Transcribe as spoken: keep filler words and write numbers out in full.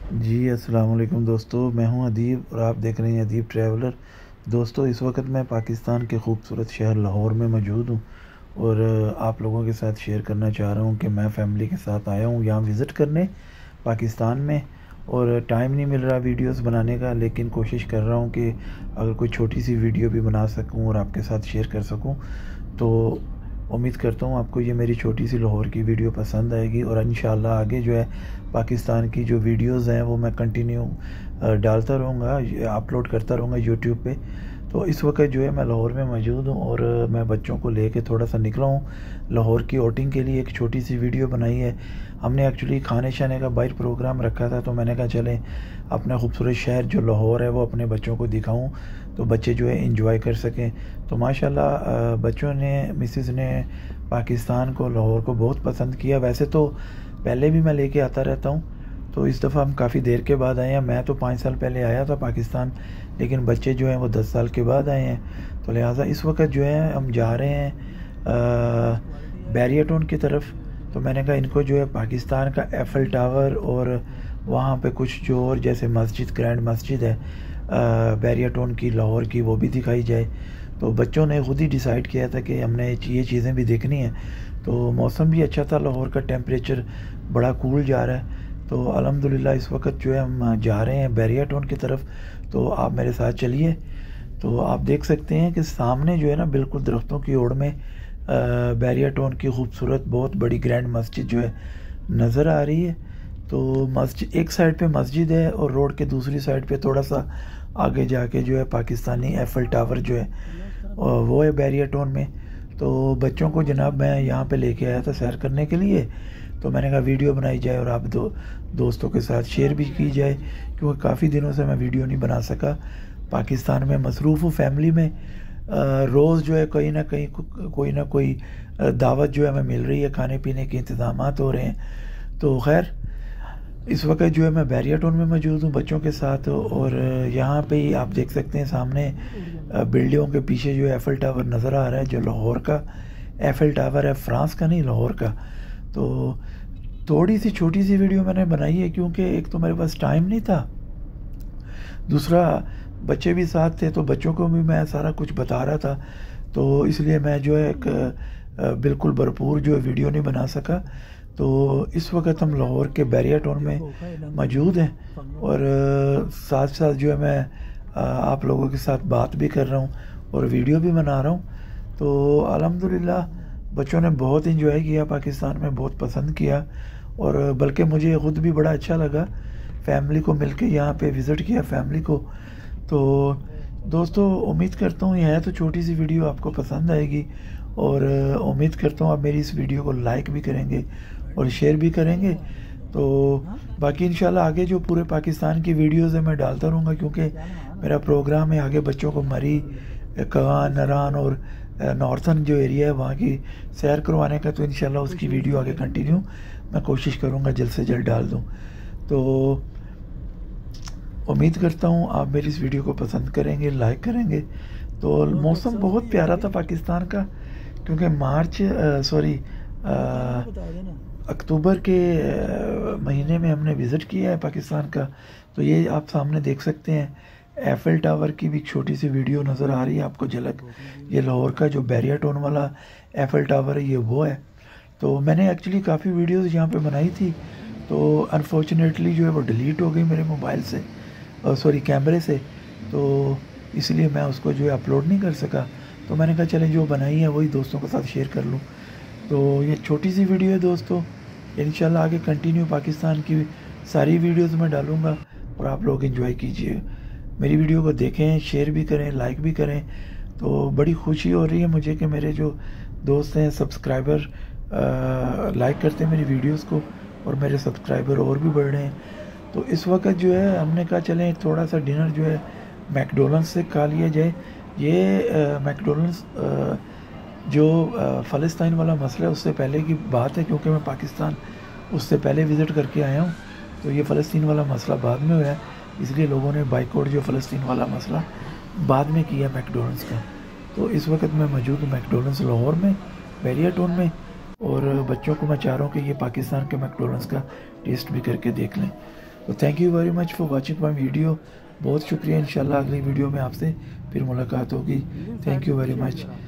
جی السلام علیکم دوستو، میں ہوں ادیب اور آپ دیکھ رہے ہیں ادیب ٹریولر۔ دوستو اس وقت میں پاکستان کے خوبصورت شہر لاہور میں موجود ہوں اور آپ لوگوں کے ساتھ شیئر کرنا چاہ رہا ہوں کہ میں فیملی کے ساتھ آیا ہوں یہاں وزٹ کرنے پاکستان میں، اور ٹائم نہیں مل رہا ویڈیوز بنانے کا، لیکن کوشش کر رہا ہوں کہ اگر کوئی چھوٹی سی ویڈیو بھی بنا سکوں اور آپ کے ساتھ شیئر کر سکوں تو امید کرتا ہوں آپ کو یہ میری چھوٹی سی لاہور کی ویڈیو پسند آئے گی، اور انشاءاللہ آگے جو ہے پاکستان کی جو ویڈیوز ہیں وہ میں کنٹینیو ڈالتا رہوں گا، اپلوڈ کرتا رہوں گا یوٹیوب پہ۔ تو اس وقت جو ہے میں لاہور میں موجود ہوں اور میں بچوں کو لے کے تھوڑا سا نکلا ہوں لاہور کی آؤٹنگ کے لیے۔ ایک چھوٹی سی ویڈیو بنائی ہے ہم نے، ایکچولی کھانے شانے کا باہر پروگرام رکھا تھا، تو میں نے کہا چلیں اپنا خوبصورت شہر جو لاہور ہے وہ اپنے بچوں کو دکھاؤں تو بچے جو ہے انجوائے کر سکیں۔ تو ماشاءاللہ بچوں نے، مسز نے پاکستان کو، لاہور کو بہت پسند کیا۔ ویسے تو پہلے بھی میں لے کے آتا رہتا ہوں، تو اس دفعہ ہم کافی دیر کے بعد آئے ہیں۔ میں تو پانچ سال پہلے آیا تھا پاکستان، لیکن بچے جو ہیں وہ دس سال کے بعد آئے ہیں، تو لہٰذا اس وقت جو ہے ہم جا رہے ہیں بیریا ٹون کی طرف۔ تو میں نے کہا ان کو جو ہے پاکستان کا ایفل ٹاور اور وہاں پہ کچھ جو اور جیسے مسجد، گرینڈ مسجد ہے بیریا ٹون کی لاہور کی، وہ بھی دکھائی جائے۔ تو بچوں نے خود ہی ڈیسائیڈ کیا تھا کہ ہم نے یہ چیزیں بھی دیکھنی ہیں۔ تو موسم بھی اچھا تھا، لاہور کا ٹیمپریچر بڑا کول جا رہا ہے۔ تو الحمدللہ اس وقت جو ہے ہم جا رہے ہیں بیریا ٹون کی طرف، تو آپ میرے ساتھ چلیے۔ تو آپ دیکھ سکتے ہیں کہ سامنے جو ہے نا بالکل درختوں کی اوڑ میں بیریا ٹون کی خوبصورت بہت بڑی گرینڈ مسجد جو ہے نظر آ رہی ہے۔ تو مسجد ایک سائڈ پہ مسجد ہے اور روڈ کے دوسری سائڈ پہ تھوڑا سا آگے جا کے جو ہے پاکستانی ایفل ٹاور جو ہے وہ ہے بیریا ٹون میں۔ تو بچوں کو جناب میں یہاں پہ لے کے آیا تھا سیر کرنے کے لیے، تو میں نے کہا ویڈیو بنائی جائے اور آپ دو دوستوں کے ساتھ شیئر بھی کی جائے، کیونکہ کافی دنوں سے میں ویڈیو نہیں بنا سکا۔ پاکستان میں مصروف ہوں، فیملی میں روز جو ہے کہیں نہ کہیں کوئی نہ کوئی دعوت جو ہے ہمیں مل رہی ہے، کھانے پینے کے انتظامات ہو رہے ہیں۔ تو خیر اس وقت جو ہے میں بیریا ٹون میں موجود ہوں بچوں کے ساتھ، اور یہاں پہ ہی آپ دیکھ سکتے ہیں سامنے بلڈنگوں کے پیچھے جو ایفل ٹاور نظر آ رہا ہے، جو لاہور کا ایفل ٹاور ہے، فرانس کا نہیں لاہور کا۔ تو تھوڑی سی چھوٹی سی ویڈیو میں نے بنائی ہے کیونکہ ایک تو میرے پاس ٹائم نہیں تھا، دوسرا بچے بھی ساتھ تھے، تو بچوں کو بھی میں سارا کچھ بتا رہا تھا، تو اس لیے میں جو ہے ایک بالکل بھرپور جو ہے ویڈیو نہیں بنا سکا۔ تو اس وقت ہم لاہور کے بیریا ٹون میں موجود ہیں اور ساتھ ساتھ جو ہے میں آپ لوگوں کے ساتھ بات بھی کر رہا ہوں اور ویڈیو بھی بنا رہا ہوں۔ تو الحمدللہ بچوں نے بہت انجوائے کیا، پاکستان میں بہت پسند کیا، اور بلکہ مجھے خود بھی بڑا اچھا لگا فیملی کو مل کے یہاں پہ وزٹ کیا فیملی کو۔ تو دوستو امید کرتا ہوں یہ ہے تو چھوٹی سی ویڈیو آپ کو پسند آئے گی، اور امید کرتا ہوں آپ میری اس ویڈیو کو لائک بھی کریں گے اور شیئر بھی کریں گے۔ تو باقی انشاءاللہ آگے جو پورے پاکستان کی ویڈیوز ہیں میں ڈالتا رہوں گا، کیونکہ میرا پروگرام ہے آگے بچوں کو مری، کغان، نران اور نارتھن جو ایریا ہے وہاں کی سیر کروانے کا، تو انشاءاللہ اس کی ویڈیو آگے کنٹینیو میں کوشش کروں گا جلد سے جلد ڈال دوں۔ تو امید کرتا ہوں آپ میری اس ویڈیو کو پسند کریں گے، لائک کریں گے۔ تو موسم بہت پیارا تھا پاکستان کا، کیونکہ مارچ سوری اکتوبر کے مہینے میں ہم نے وزٹ کیا ہے پاکستان کا۔ تو یہ آپ سامنے دیکھ سکتے ہیں ایفل ٹاور کی بھی ایک چھوٹی سی ویڈیو نظر آ رہی ہے آپ کو جھلک، یہ لاہور کا جو بیریا ٹون والا ایفل ٹاور ہے یہ وہ ہے۔ تو میں نے ایکچولی کافی ویڈیوز یہاں پہ بنائی تھی، تو انفارچونیٹلی جو ہے وہ ڈیلیٹ ہو گئی میرے موبائل سے، سوری کیمرے سے، تو اس لیے میں اس کو جو ہے اپلوڈ نہیں کر سکا۔ تو میں نے کہا چلیں جو بنائی ہے وہی دوستوں کے ساتھ شیئر کر لوں۔ تو یہ چھوٹی سی ویڈیو ہے دوستو، انشاءاللہ آگے کنٹینیو پاکستان کی ساری ویڈیوز میں ڈالوں گا اور آپ لوگ انجوائے کیجئے، میری ویڈیو کو دیکھیں، شیئر بھی کریں، لائک بھی کریں۔ تو بڑی خوشی ہو رہی ہے مجھے کہ میرے جو دوست ہیں سبسکرائبر لائک کرتے ہیں میری ویڈیوز کو، اور میرے سبسکرائبر اور بھی بڑھ رہے ہیں۔ تو اس وقت جو ہے ہم نے کہا چلیں تھوڑا سا ڈنر جو ہے میک ڈونلڈس سے کھا لیا جائے۔ یہ میک ڈونلڈس جو فلسطین والا مسئلہ ہے اس سے پہلے کی بات ہے، کیونکہ میں پاکستان اس سے پہلے وزٹ کر کے آیا ہوں، تو یہ فلسطین والا مسئلہ بعد میں ہوا ہے، اس لیے لوگوں نے بائیکاٹ جو فلسطین والا مسئلہ بعد میں کیا میک ڈونلڈس کا۔ تو اس وقت میں موجود ہوں میک ڈونلڈس لاہور میں بیریا ٹون میں، اور بچوں کو میں چاہ رہا ہوں کہ یہ پاکستان کے میک ڈونلڈس کا ٹیسٹ بھی کر کے دیکھ لیں۔ تو thank you very much for watching my video. بہت شکریہ. انشاءاللہ اگلی ویڈیو میں آپ سے پھر ملاقات ہوگی. Thank you very much.